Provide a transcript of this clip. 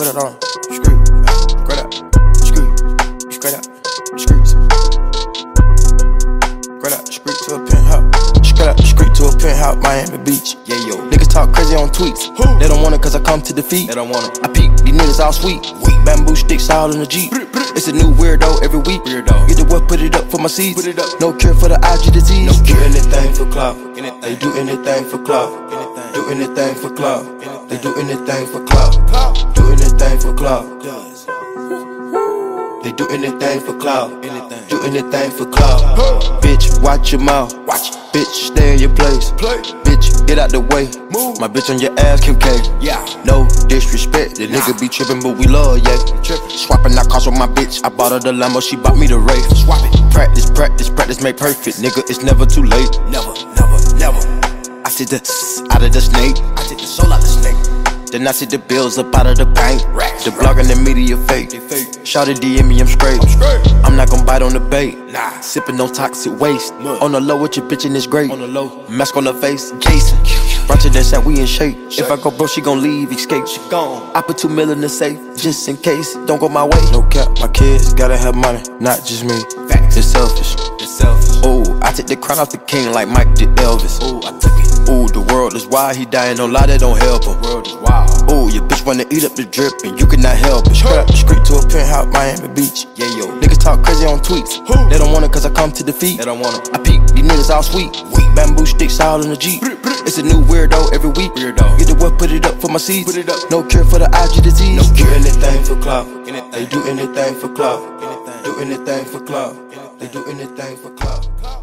put it on. Screw, straight up, screw, straight up, screw. Straight up, screw to a penthouse. Straight up, screw to a penthouse, Miami Beach. Yeah, yo. Niggas talk crazy on tweets. They don't want it cause I come to defeat. They don't want it. I peep, these niggas all sweet. Bamboo sticks all in the Jeep. It's a new weirdo every week. Weirdo. Get the what, put it up for my seeds. Put it up. No cure for the IG disease. No Do cure. anything for clout. Anything. They do anything for clout. Anything. Do anything for clout. Anything. They do anything for clout. Do anything for clout. They do anything for clout. Anything. Do anything for clout. Bitch, watch your mouth. Watch. Bitch, stay in your place. Bitch, get out the way. Move. My bitch on your ass, Kim K. Yeah. No disrespect, the nigga be trippin', but we love, yeah. Swapping out cars with my bitch. I bought her the Lambo, she bought me the Wraith. Swap it. Practice, practice, practice make perfect. Nigga, it's never too late. Never, never, never. I see the out of the snake. I take the soul out the snake. Then I see the bills up out of the bank. Racks, The blog and the media fake. They fake. Shawty DM me, I'm straight. Straight. I'm not gon' bite on the bait. Nah. Sippin' no toxic waste. Mud. On the low with your bitch and it's great. On the low. Mask on the face, Jason. Brunch and that we in shape. If I go broke, she gon' leave, escape. She gone. I put 2 mil in the safe, just in case. Don't go my way. No cap, my kids gotta have money, not just me. Facts. It's selfish. It's selfish. Ooh, I take the crown off the king like Mike did Elvis. Ooh, I took it. Ooh, the world is wild, he dying, don't lie, that don't help him. World is wild. Ooh, your bitch wanna eat up the drip and you cannot help it. Straight up the street to a penthouse, Miami Beach. Yeah, yo. Niggas talk crazy on tweets. They don't want it cause I come to defeat. They don't want it. I peep, these niggas all sweet. Bamboo sticks all in the Jeep. It's a new weirdo every week. Weirdo. Get the what, put it up for my seeds. Put it up. No cure for the IG disease. No cure. Do anything for clout. Anything. They do anything for clout. Anything. Do anything for clout. They do anything for clout.